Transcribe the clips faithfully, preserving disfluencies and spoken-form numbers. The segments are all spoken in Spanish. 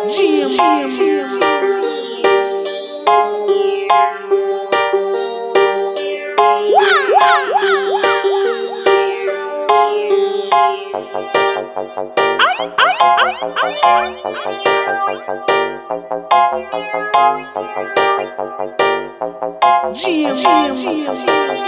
G M, G M. G M, G M, G M.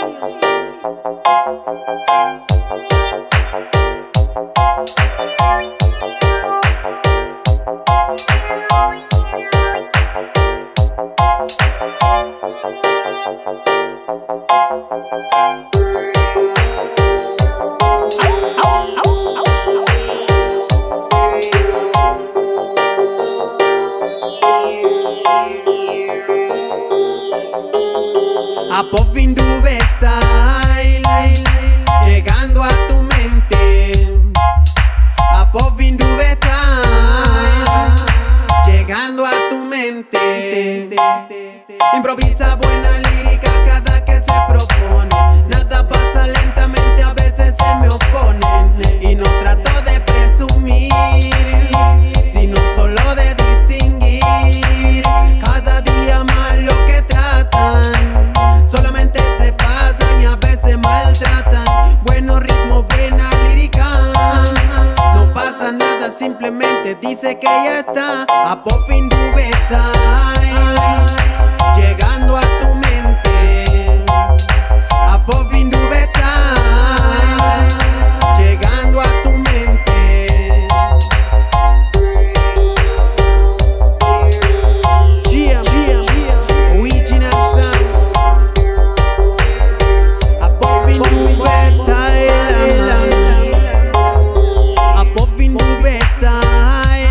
A Puffin Dube Style, llegando a tu mente. A Puffin Dube Style, llegando a tu mente. Improvisa buena lírica cada que se propone. Nada pasa lentamente, a veces se me oponen. Y no trato de presumir, sino solo de distinguir. Cada día más lo que tratan, solamente se pasan y a veces maltratan. Buenos ritmos, buena lírica. No pasa nada, simplemente dice que ya está. A Puffin Dube Style, llegando a tu mente. A Puffin Dube Style, llegando a tu mente. G M, G M, original sound. A Puffin Dube Style, a Puffin Dube Style.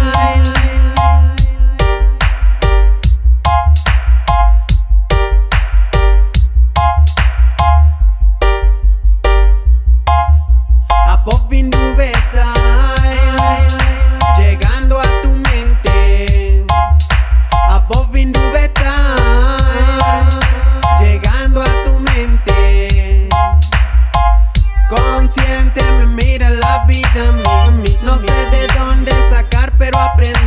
A Puffin Dube Style, llegando a tu mente. A Puffin Dube Style, llegando a tu mente. Consciente me mira la vida a mí. No sé de dónde sacar, pero aprendí.